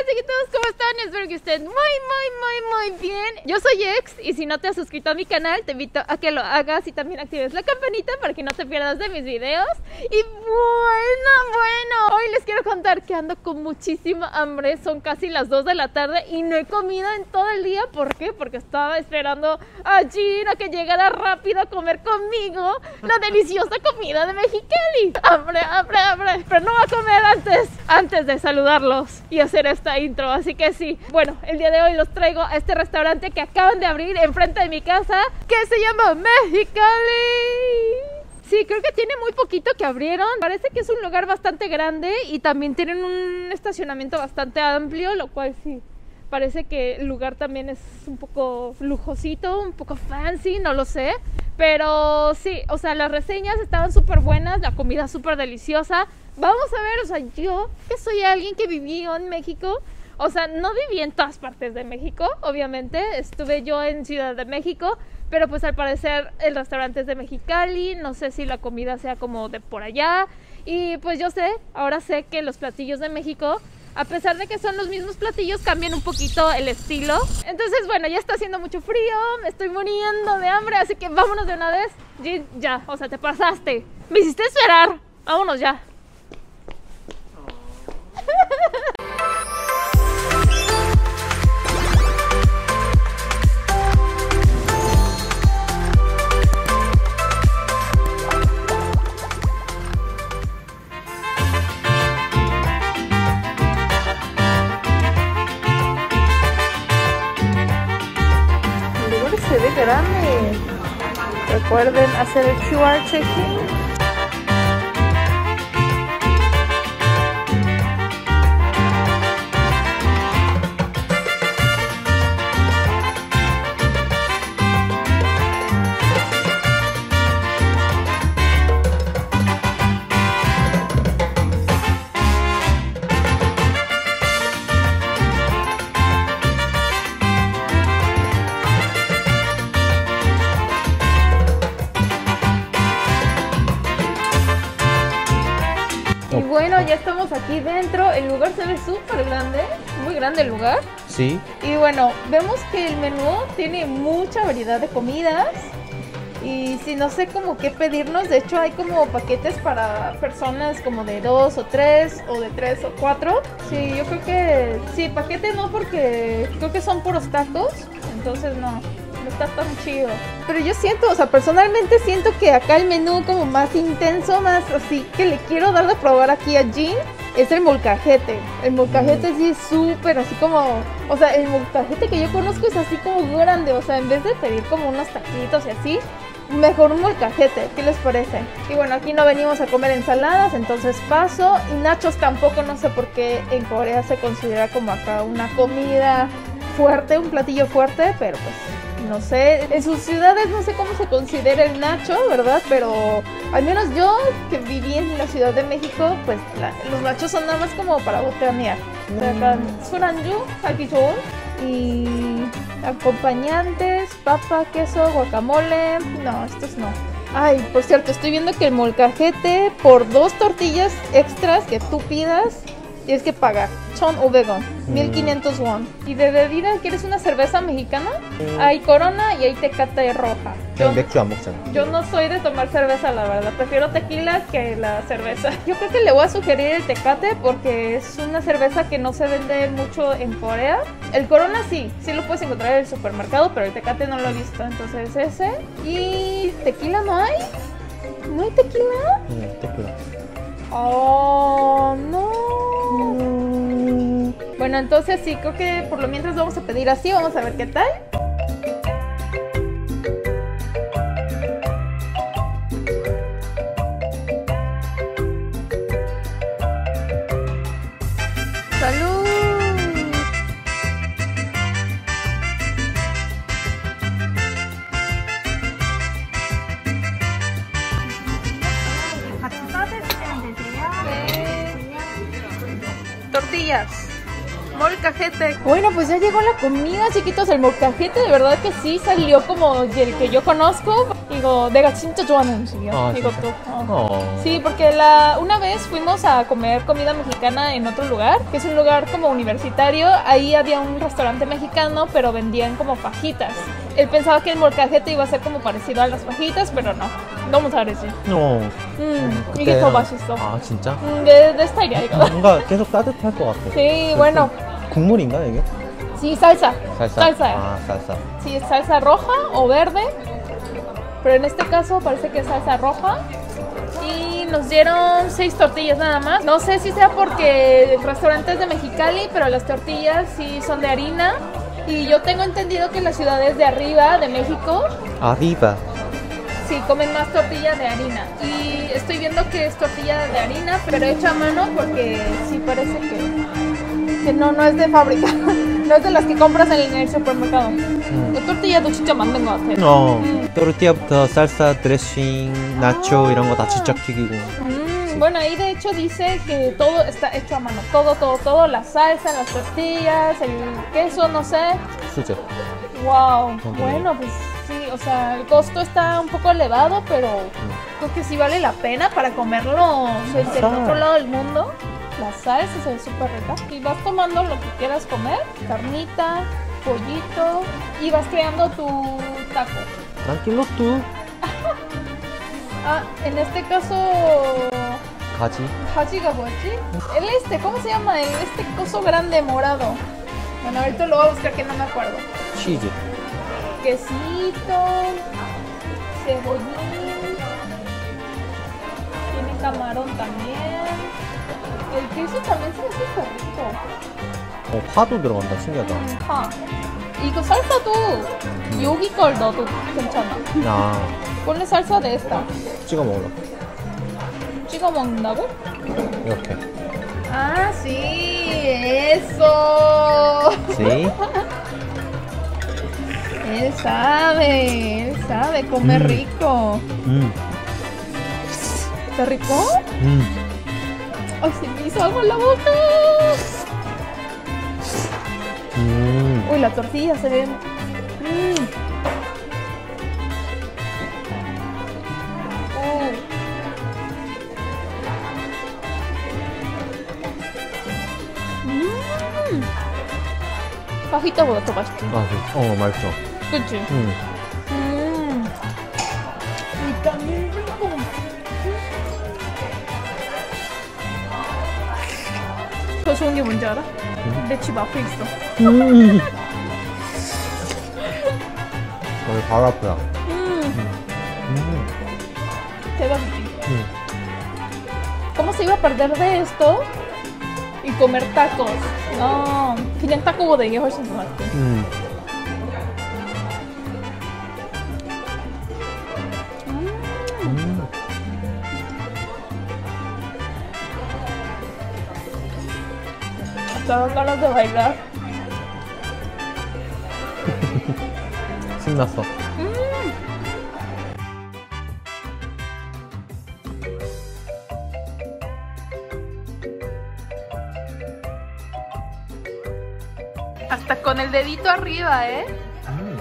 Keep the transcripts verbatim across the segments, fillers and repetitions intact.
chiquitos, ¿cómo están? Espero que estén muy, muy, muy, muy bien. Yo soy Ex y si no te has suscrito a mi canal, te invito a que lo hagas y también actives la campanita para que no te pierdas de mis videos. Y bueno, bueno, hoy les quiero contar que ando con muchísima hambre. Son casi las dos de la tarde y no he comido en todo el día. ¿Por qué? Porque estaba esperando a Gina que llegara rápido a comer conmigo la deliciosa comida de Mexicali. Hambre, hambre, hambre. Pero no va a comer antes, antes de saludarlos y hacer esta intro, así que sí. Bueno, el día de hoy los traigo a este restaurante que acaban de abrir enfrente de mi casa, que se llama Mexicali. Sí, creo que tiene muy poquito que abrieron. Parece que es un lugar bastante grande y también tienen un estacionamiento bastante amplio, lo cual sí, parece que el lugar también es un poco lujosito, un poco fancy, no lo sé. Pero sí, o sea, las reseñas estaban súper buenas, la comida súper deliciosa. Vamos a ver, o sea, yo que soy alguien que vivió en México, o sea, no viví en todas partes de México, obviamente, estuve yo en Ciudad de México, pero pues al parecer el restaurante es de Mexicali, no sé si la comida sea como de por allá, y pues yo sé, ahora sé que los platillos de México, a pesar de que son los mismos platillos, cambian un poquito el estilo. Entonces, bueno, ya está haciendo mucho frío, me estoy muriendo de hambre, así que vámonos de una vez. Gin, ya, o sea, te pasaste, me hiciste esperar, vámonos ya. El lugar se ve grande. Recuerden hacer el Q R check-in. Y bueno, ya estamos aquí dentro, el lugar se ve súper grande, muy grande el lugar. Sí. Y bueno, vemos que el menú tiene mucha variedad de comidas. Y si no sé como qué pedirnos, de hecho hay como paquetes para personas como de dos o tres, o de tres o cuatro. Sí, yo creo que, sí, paquetes no porque creo que son puros tacos, entonces no. No está tan chido. Pero yo siento, o sea, personalmente siento que acá el menú como más intenso, más así que le quiero dar de probar aquí a Gin, es el molcajete. El molcajete mm. sí es súper así como, o sea, el molcajete que yo conozco es así como grande, o sea, en vez de pedir como unos taquitos y así, mejor un molcajete. ¿Qué les parece? Y bueno, aquí no venimos a comer ensaladas, entonces paso. Y nachos tampoco, no sé por qué en Corea se considera como acá una comida fuerte, un platillo fuerte, pero pues no sé, en sus ciudades no sé cómo se considera el nacho, ¿verdad? Pero al menos yo, que viví en la Ciudad de México, pues la, los nachos son nada más como para botanear. O sea, acá suranju, aquí son. Y acompañantes, papa, queso, guacamole. No, estos no. Ay, por cierto, estoy viendo que el molcajete por dos tortillas extras que tú pidas, tienes que pagar. Son uvegon, mil quinientos won. ¿Y de bebida quieres una cerveza mexicana? Mm. Hay Corona y hay Tecate roja. Yo, yo no soy de tomar cerveza, la verdad. Prefiero tequila que la cerveza. Yo creo que le voy a sugerir el Tecate porque es una cerveza que no se vende mucho en Corea. El Corona sí, sí lo puedes encontrar en el supermercado, pero el Tecate no lo he visto. Entonces ese. ¿Y tequila no hay? ¿No hay tequila? No, tequila. Oh, no. Mm. Bueno, entonces sí, creo que por lo mientras vamos a pedir así, vamos a ver qué tal. ¡Salud! Tortillas. Molcajete. Bueno, pues ya llegó la comida, chiquitos. El molcajete de verdad que sí salió como el que yo conozco. Digo, 내가 진짜 좋아하는 음식이야. Ah, 이것도. oh. Oh. Sí, porque la una vez fuimos a comer comida mexicana en otro lugar, que es un lugar como universitario. Ahí había un restaurante mexicano, pero vendían como fajitas. Él pensaba que el molcajete iba a ser como parecido a las fajitas, pero no. 너무 잘했지. 어. 음, 이게 더 맛있어. 아 진짜? 음, 내, 내 스타일이야 이거. 뭔가 계속 따뜻할 것 같아. Sí, bueno. 국물인가 이게? Sí, salsa. Salsa. Salsa. 아, salsa. Sí, es salsa roja o verde. Pero en este caso parece que es salsa roja. Y nos dieron seis tortillas nada más. No sé si sea porque el restaurante es de Mexicali, pero las tortillas sí son de harina. Y yo tengo entendido que en las ciudades de arriba de México Arriba. sí comen más tortillas de harina. Y estoy viendo que es tortilla de harina, pero hecha a mano porque sí parece que, que no, no es de fábrica. No es de las que compras en el supermercado. 음. 이 tortilla도 진짜 만든 것 같아. 어. 음. 또르띠아부터 쌀사, 드레싱, 나초 이런 거 다 직접 튀기고. Mm, bueno, ahí de hecho dice que todo está hecho a mano. Todo, todo, todo. La salsa, las tortillas, el queso, no sé. 수제. Wow. Ok. Bueno, pues sí, o sea, el costo está un poco elevado, pero creo que sí vale la pena para comerlo desde el Sal. otro lado del mundo. La salsa se ve súper rica. Y vas tomando lo que quieras comer. Carnita, pollito. Y vas creando tu taco. Tranquilo tú. Ah, en este caso... 가지. ¿Hachiga Bochi? El este, ¿cómo se llama? El este coso grande morado. Bueno, ahorita lo voy a buscar que no me acuerdo. 치즈. Quesito, cebollín, tiene camarón también. El queso también se ve súper rico. 어, 파도 들어간다. 신기하다. 파. 이거 살사도 여기 걸 넣어도 괜찮아. 아, 원래 salsa de esta. 찍어 먹으러. 찍어 먹는다고? 이렇게. Ah, sí, eso. ¿Sí? Él sabe, él sabe comer Mm. rico. 음. ¿Está rico? 음. Ay, se me hizo algo en la boca. 음. Uy, la tortilla se ve. Mm. Uh. 음. 파히타보다 더 맛있지. 아, 그, 어, 맛있어. 그치? 음. 음. 비타민 rico. 더 좋은 게 뭔지 알아? 내 집 앞에 있어. 음. 어, 바로 앞이야. 음. 음. 대박이지. 음. ¿Cómo se iba a perder de esto y comer tacos? No, 그냥 타코보다 이게 훨씬 더 맛있대. 음. 음. Hasta dan ganas de bailar. 신났어. Hasta con el dedito arriba, ¿eh? 음.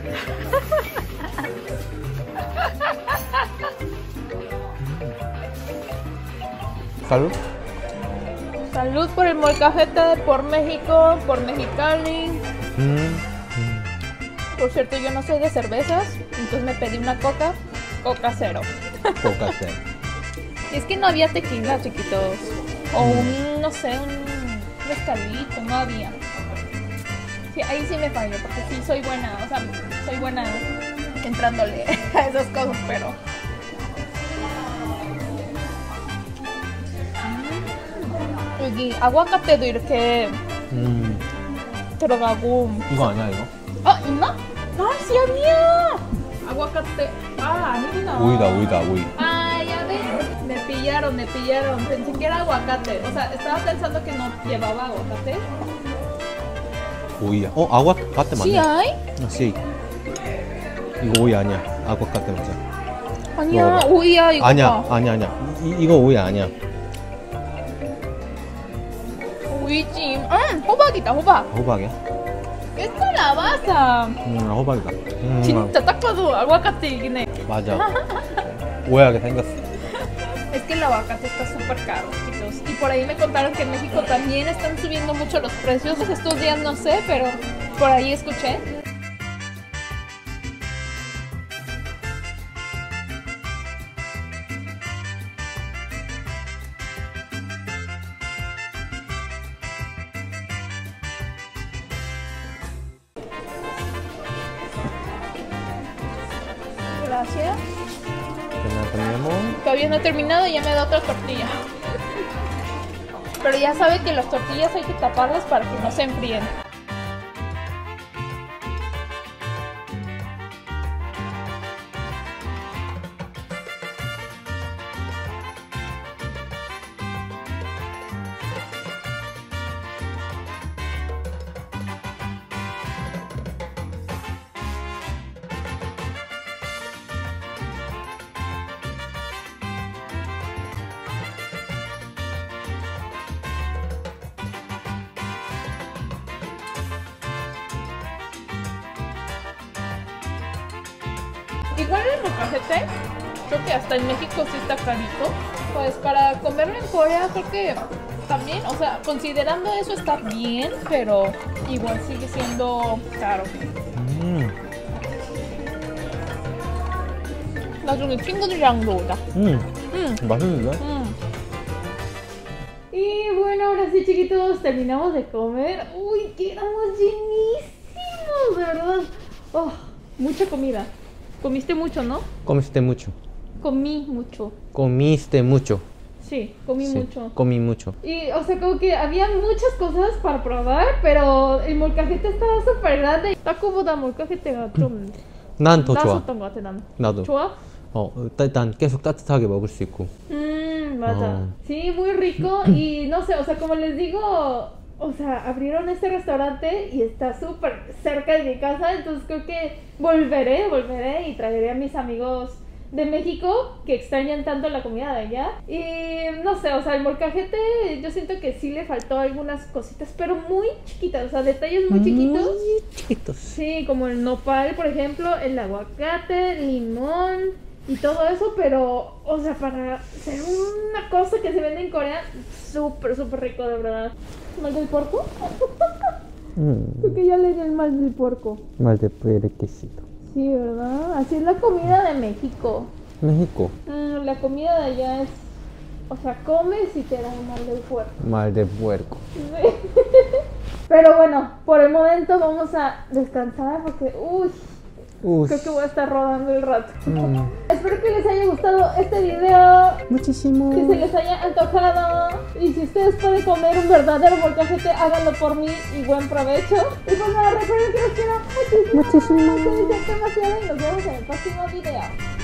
Salud. Salud por el molcajete, por México, por Mexicali. 음. Por cierto, yo no soy de cervezas, entonces me pedí una coca, coca cero. 똑같아. Y es que no había tequila, chiquitos. O un, no sé, un mezcalito, no había. Sí, ahí sí me falló, porque sí soy buena, o sea, soy buena entrándole a esas cosas, pero... 음, 여기 아구아카테도 이렇게 음. 들어가고. 이거 아니야, 이거? 아, 있나? 아, sí había. Aguacate. Ah, 아니구나. 오이다, 오이다, 오이. Ah, ya ves. Me pillaron, me pillaron. Pensé que era aguacate. O sea, estaba pensando que no llevaba aguacate. 오이야. 어, 아구아카테 Sí 맞네. hay. 아, sí. 이거 오이 아니야. 아구아카테 맞아. 아니야, 먹어봐. 오이야 이거. 아니야, 봐. 아니야, 아니야. 이, 이거 오이 아니야. 오이 오이지. 음, 호박이다, 호박. 호박이야? Es calabaza. 음, 호박이다. 음, 진짜 딱 봐도 aguacate이긴 해. 맞아. 오해하게 생겼어. Es que el aguacate está súper caro, chicos. Y por ahí me contaron que en México también están subiendo mucho los precios. Estos días no sé, pero por ahí escuché. Gracias. Todavía no he terminado y ya me da otra tortilla. Pero ya sabe que las tortillas hay que taparlas para que no se enfríen. Igual el molcajete, creo que hasta en México sí está carito. Pues para comerlo en Corea creo que también, o sea, considerando eso está bien, pero igual sigue siendo caro. 음. 나중에 친구들이랑도 오자. 음. 음. 맛있는데? Mm. Y bueno, ahora sí, chiquitos, terminamos de comer. Uy, quedamos llenísimos, de verdad. Oh, mucha comida. Comiste mucho, ¿no? Comiste mucho. Comí mucho. Comiste mucho. Sí, comí Sí, mucho. comí mucho. Y, o sea, como que había muchas cosas para probar, pero el molcajete estaba súper grande. 타코보다 molcajete가 좀 난 더 좋아. 나았었던 것 같아, 난. 나도. 좋아? 어, 일단 계속 따뜻하게 먹을 수 있고. Mmm, 맞아. Oh. Sí, muy rico. Y no sé, o sea, como les digo, o sea, abrieron este restaurante y está súper cerca de mi casa. Entonces creo que volveré, volveré y traeré a mis amigos de México que extrañan tanto la comida de allá. Y no sé, o sea, el molcajete yo siento que sí le faltó algunas cositas, pero muy chiquitas, o sea, detalles muy chiquitos. Muy chiquitos. Sí, como el nopal, por ejemplo, el aguacate, limón y todo eso, pero, o sea, para ser una cosa que se vende en Corea, súper, súper rico, de verdad. ¿Mal del puerco? 음. Creo que ya le di el mal del puerco. mal de puerquecito. Sí, ¿verdad? Así es la comida de México. México. Mm, la comida de allá es, o sea, comes y te da el mal del puerco. mal de puerco. Sí. Pero bueno, por el momento vamos a descansar porque, uy, Uy. creo que voy a estar rodando el rato. Mm. Espero que les haya gustado este video, Muchísimo. que se les haya antojado. Y si ustedes pueden comer un verdadero molcajete, háganlo por mí y buen provecho. Y pues nada, recuerden que los quiero muchísimo. Muchísimo. Que les demasiado y nos vemos en el próximo video.